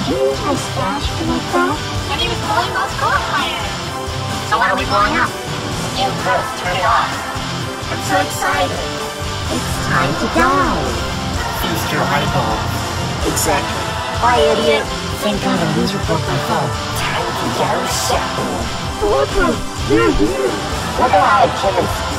use my stash to make that? And he was blowing those campfires. So what are we blowing up? You first, turn it off. I'm so excited. It's time to die. Feast your eyeballs. Exactly. Bye, idiot. Thank God the loser broke my fall. Time to go shopping. Bulletproof, you're here. Goodbye, kids.